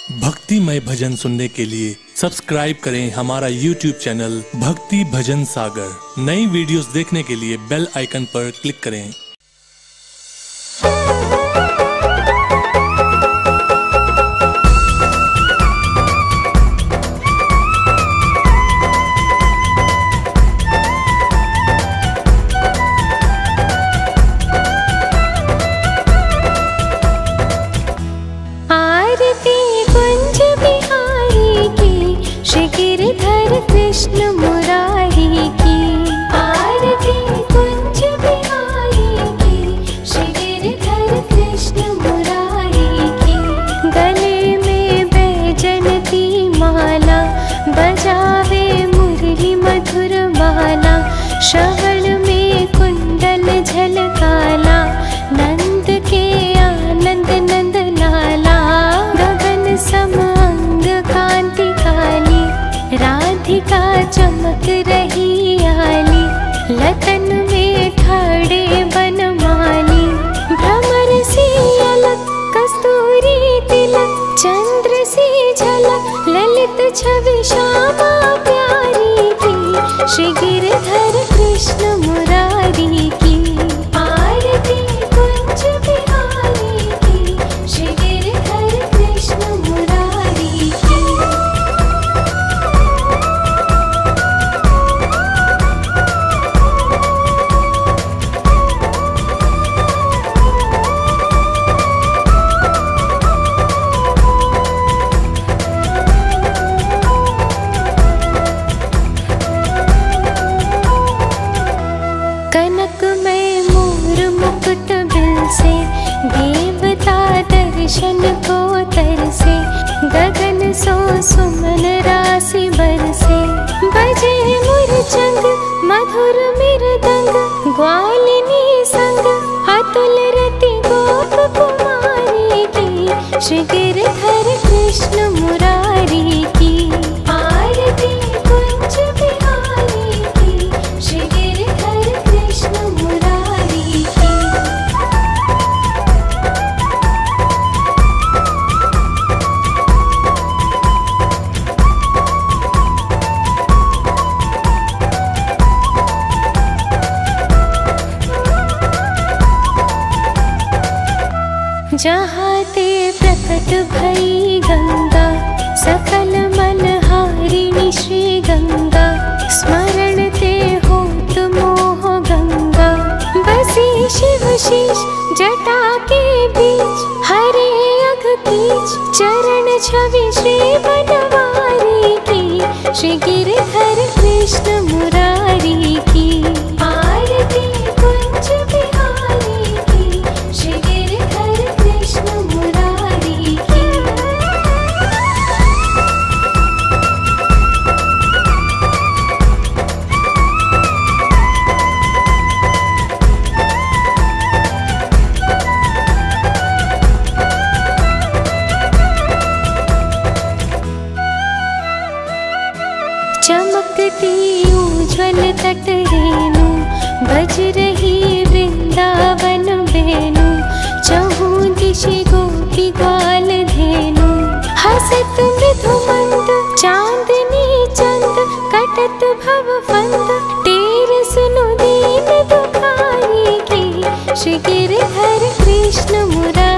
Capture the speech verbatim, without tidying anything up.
भक्तिमय भजन सुनने के लिए सब्सक्राइब करें हमारा यूट्यूब चैनल भक्ति भजन सागर। नई वीडियोस देखने के लिए बेल आइकन पर क्लिक करें। कृष्ण मुरारी की आरती कुंज बिहारी की, श्री गिरधर कृष्ण मुरारी की। गले में बैजंती माला, बजावे मुरली मधुर बाला। श्रवण में कुंडल झलकाला, नंद के आनंद नंद लाला। गगन सम अंग कांति काली, राधिका चमक रही आली। लतन में ठाड़े बनमाली, भ्रमर सी अलक कस्तूरी तिलक। चंद्र सी झलक ललित छवि श्यामा प्यारी की, श्री गिरधर कृष्ण मुरारी की। आरती कुंज बिहारी की, श्री गिरधर कृष्ण मुरारी की। कनक में मोर मुकुट बिल से, देवता दर्शन को तरसे। गगन सो सुमन राशि बरसे, बजे मुरचंग मधुर मृदंग। ग्वालिनी संग अतुल रति गोप कुमारी की, श्री गिरधर कृष्ण मुरारी की। आरती कुंज बिहारी की, श्री गिरधर कृष्ण मुरारी की। जहाँ ते प्रकट भई गंगा, सकल मलहारिणी श्री गंगा। स्मरण ते होत मोह गंगा, बसी शिव शीश जटा के बीच। हरे अघ कीच चरण छवि श्री बनवारी की, श्री गिरधर कृष्ण मुरारी की। आरती कुंज बिहारी की, श्री गिरधर कृष्ण मुरारी की। चमकती उज्ज्वल तट रेणु, बज रही वृंदावन बेनु। चहु दिशि गोपी ग्वाल धेनु, हसत मृदु मंद चांदनी चंद। कटत भव फंद तेर सुनु दीन दुखारी की, श्री गिरधर कृष्ण मुरारी।